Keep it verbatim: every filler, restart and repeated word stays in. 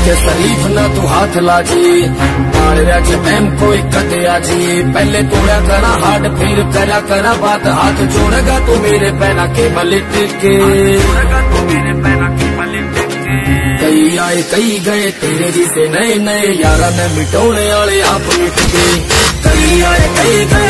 के शरीफ ना तू हाथ लाजी मारिया के मैम कोई कदे आजी पहले तोड़ा करा हाड फिर करा करा बात हाथ जोड़ेगा तू मेरे पैना के बल टिके कई आए कई गए तेरे जिसे नए नए यारा ने मिटोने वाले आप मिट गए कई आए कई गए